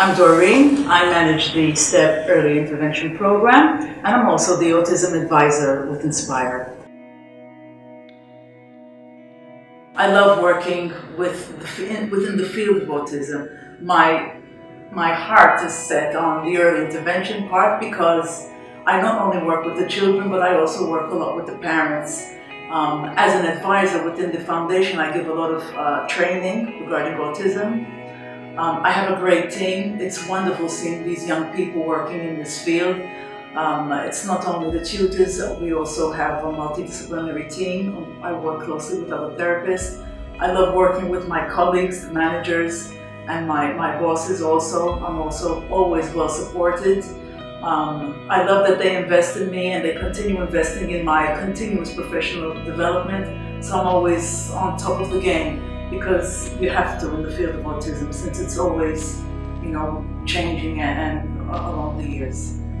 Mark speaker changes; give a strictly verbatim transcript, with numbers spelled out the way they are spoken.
Speaker 1: I'm Doreen. I manage the STEP Early Intervention Program, and I'm also the Autism Advisor with Inspire. I love working with the, within the field of autism. My, my heart is set on the early intervention part because I not only work with the children, but I also work a lot with the parents. Um, as an advisor within the foundation, I give a lot of uh, training regarding autism. Um, I have a great team. It's wonderful seeing these young people working in this field. Um, it's not only the tutors, we also have a multidisciplinary team. I work closely with other therapists. I love working with my colleagues, the managers, and my, my bosses also. I'm also always well supported. Um, I love that they invest in me and they continue investing in my continuous professional development. So I'm always on top of the game because you have to in the field of autism since it's always, you know, changing and, and along the years.